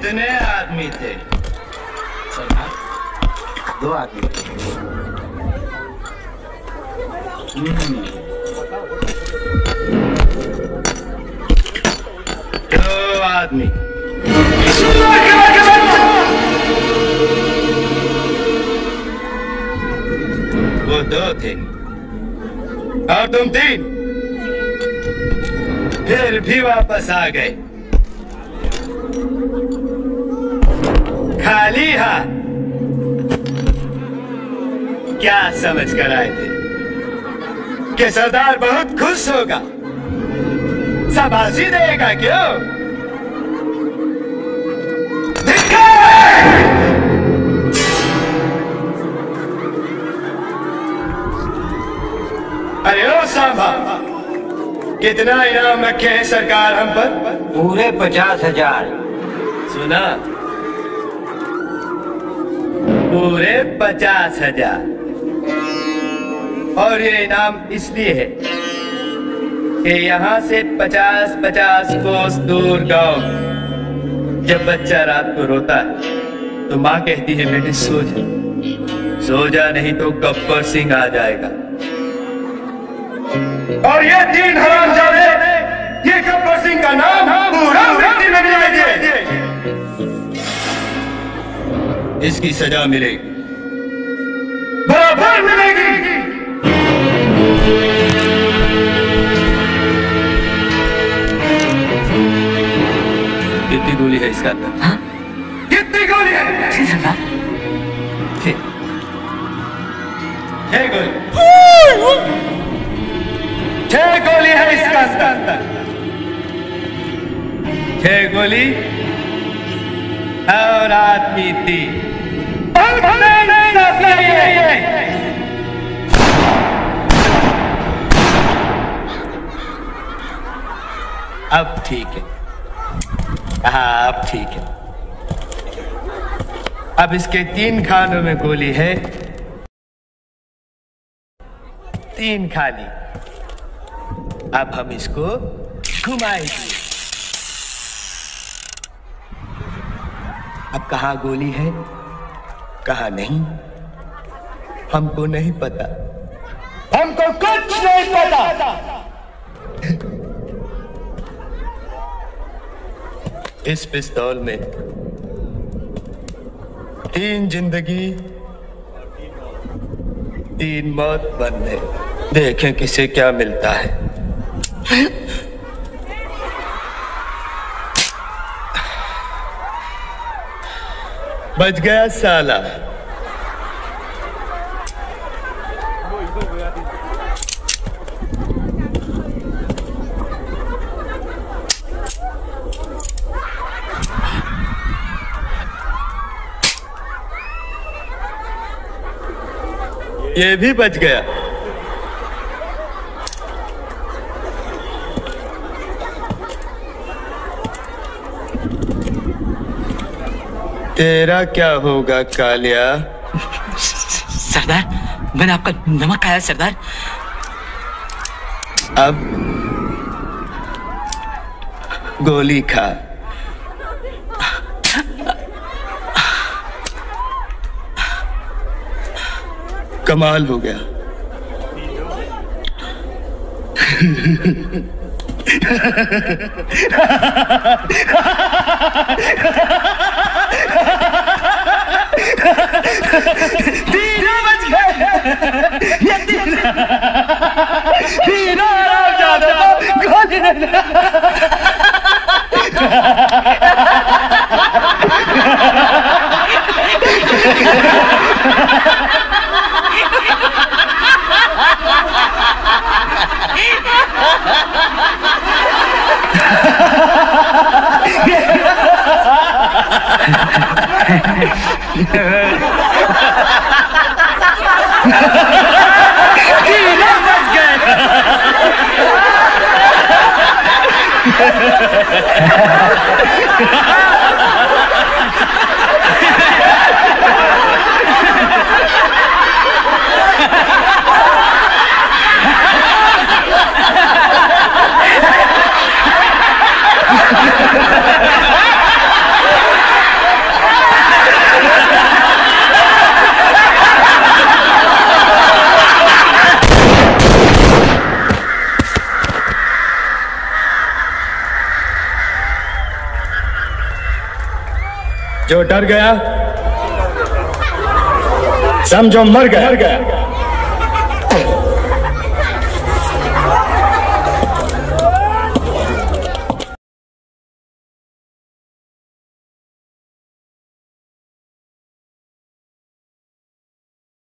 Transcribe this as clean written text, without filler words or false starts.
कितने आदमी थे? सरदार 2 आदमी। 2 आदमी। वो 2 थे और तुम 3, फिर भी वापस आ गए खाली हाथ। क्या समझ कर आए थे कि सरदार बहुत खुश होगा, शाबाशी देगा? क्यों? अरे ओ सांबा, कितना इनाम रखे हैं सरकार हम पर? पूरे 50,000। सुना? पूरे 50,000। और ये इनाम इसलिए है कि यहाँ से 50-50 कोस दूर गांव जब बच्चा रात को रोता है तो माँ कहती है बेटे सो जा, सो जा, नहीं तो गब्बर सिंह आ जाएगा। और ये 3 हरामजादे ये गब्बर सिंह का नाम पूरा मिट्टी में मिलाएंगे। इसकी सजा मिलेगी, बराबर मिलेगी। कितनी गोली है इसका अंदर? हाँ? कितनी गोली है? 6 सरदार। 6 गोली। 6 गोली है इसका अंदर। 6 गोली और आदमी 3। अब ठीक है। हाँ अब ठीक है। अब इसके 3 खानों में गोली है, 3 खाली। अब हम इसको घुमाएंगे। अब कहाँ गोली है कहाँ नहीं हमको नहीं पता, हमको कुछ नहीं पता। इस पिस्तौल में 3 जिंदगी 3 मौत बंद है। देखें किसे क्या मिलता है। बच गया साला। ये भी बच गया। तेरा क्या होगा कालिया? सरदार मैंने आपका नमक खाया सरदार। अब गोली खा। कमाल हो गया। तीनों बच गए। ये तीनों हरामजादे को गोली तीनों बच गए। जो डर गया समझो मर गया।